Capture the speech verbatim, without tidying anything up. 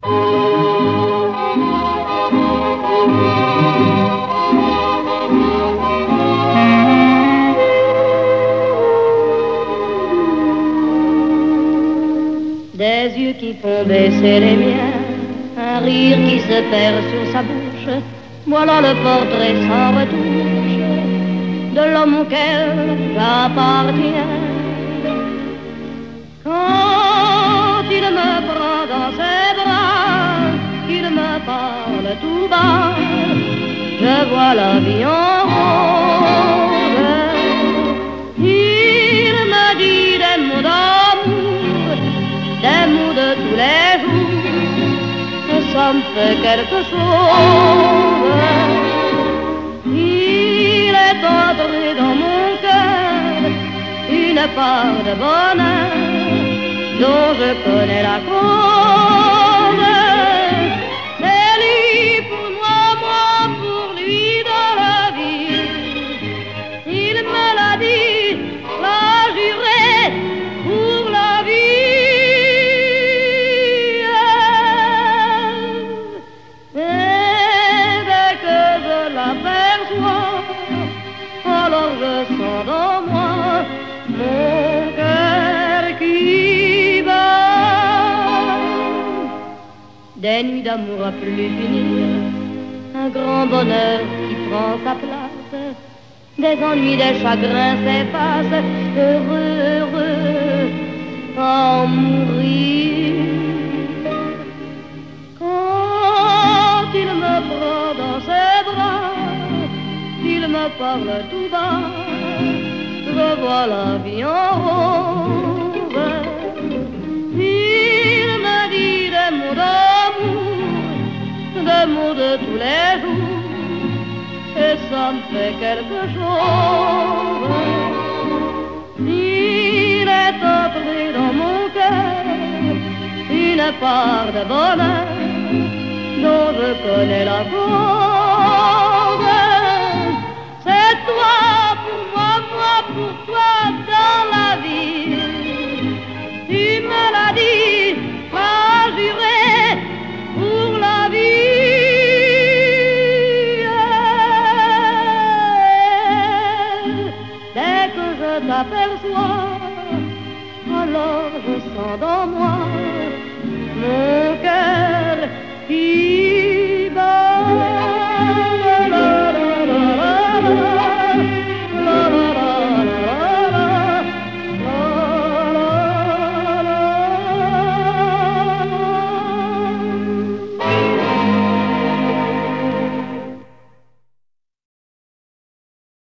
Des yeux qui font baisser les miens, un rire qui se perd sur sa bouche, voilà le portrait sans retouche de l'homme auquel j'appartiens. Quand il me prend dans ses bras, qu'il me parle tout bas, je vois la vie en rose. Il me dit des mots d'amour, des mots de tous les jours, et ça me fait quelque chose. Il est entré dans mon cœur une part de bonheur dont je connais la cause. C'est lui pour moi, moi pour lui dans la vie. Il me l'a dit, l'a juré pour la vie. Et dès que je l'aperçois, alors je sens dans moi mon cœur qui bat. Des nuits d'amour à plus finir, un grand bonheur qui prend sa place, des ennuis, des chagrins s'effacent, heureux, heureux, à en mourir. Quand il me prend dans ses bras, il me parle tout bas, je vois la vie en rose. Il me dit des mots d'amour, des mots de tous les jours, et ça me fait quelque chose. Il est entré dans mon cœur une part de bonheur dont je connais la cause. C'est toi pour moi, moi pour toi dans la vie. Tu me l'as dit, m'as juré pour la vie. Dès que je t'aperçois, alors je sens dans moi mon